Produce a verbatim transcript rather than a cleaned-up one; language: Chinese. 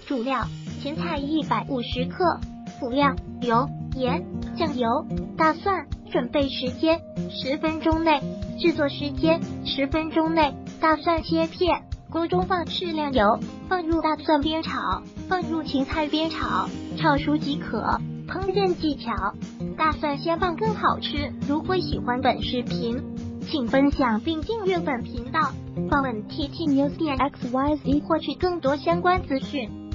主料：芹菜一百五十克，辅料：油、盐、酱油、大蒜。准备时间：十分钟内。制作时间：十分钟内。大蒜切片，锅中放适量油，放入大蒜煸炒，放入芹菜煸炒，炒熟即可。烹饪技巧：大蒜先放更好吃。如果喜欢本视频，请分享并订阅本频道，访问 T T News 点 X Y Z 获取更多相关资讯。